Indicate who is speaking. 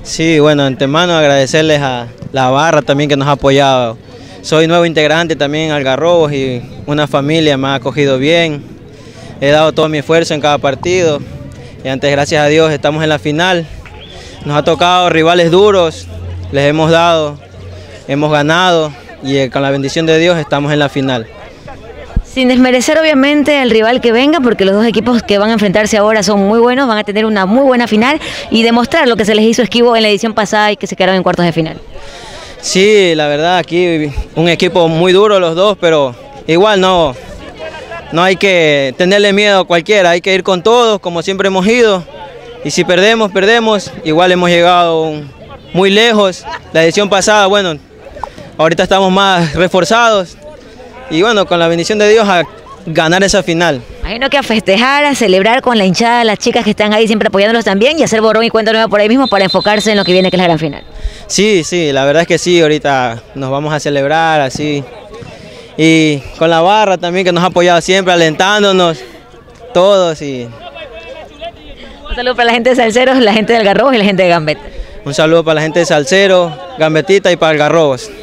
Speaker 1: Sí, bueno, antemano agradecerles a la barra también que nos ha apoyado. Soy nuevo integrante también en Algarrobos y una familia me ha acogido bien. He dado todo mi esfuerzo en cada partido y antes, gracias a Dios, estamos en la final. Nos ha tocado rivales duros, les hemos dado, hemos ganado y con la bendición de Dios estamos en la final.
Speaker 2: Sin desmerecer obviamente al rival que venga, porque los dos equipos que van a enfrentarse ahora son muy buenos, van a tener una muy buena final y demostrar lo que se les hizo esquivo en la edición pasada y que se quedaron en cuartos de final.
Speaker 1: Sí, la verdad, aquí un equipo muy duro los dos, pero igual no hay que tenerle miedo a cualquiera, hay que ir con todos como siempre hemos ido y si perdemos, perdemos, igual hemos llegado muy lejos. La edición pasada, bueno, ahorita estamos más reforzados. Y bueno, con la bendición de Dios a ganar esa final.
Speaker 2: Imagino que a festejar, a celebrar con la hinchada, las chicas que están ahí siempre apoyándolos también y hacer borrón y cuenta nueva por ahí mismo para enfocarse en lo que viene, que es la gran final.
Speaker 1: Sí, la verdad es que sí, ahorita nos vamos a celebrar así. Y con la barra también que nos ha apoyado siempre, alentándonos, todos. Y
Speaker 2: un saludo para la gente de Salceros, la gente de Algarrobos y la gente de Gambetta.
Speaker 1: un saludo para la gente de Salceros, Gambetita y para Algarrobos.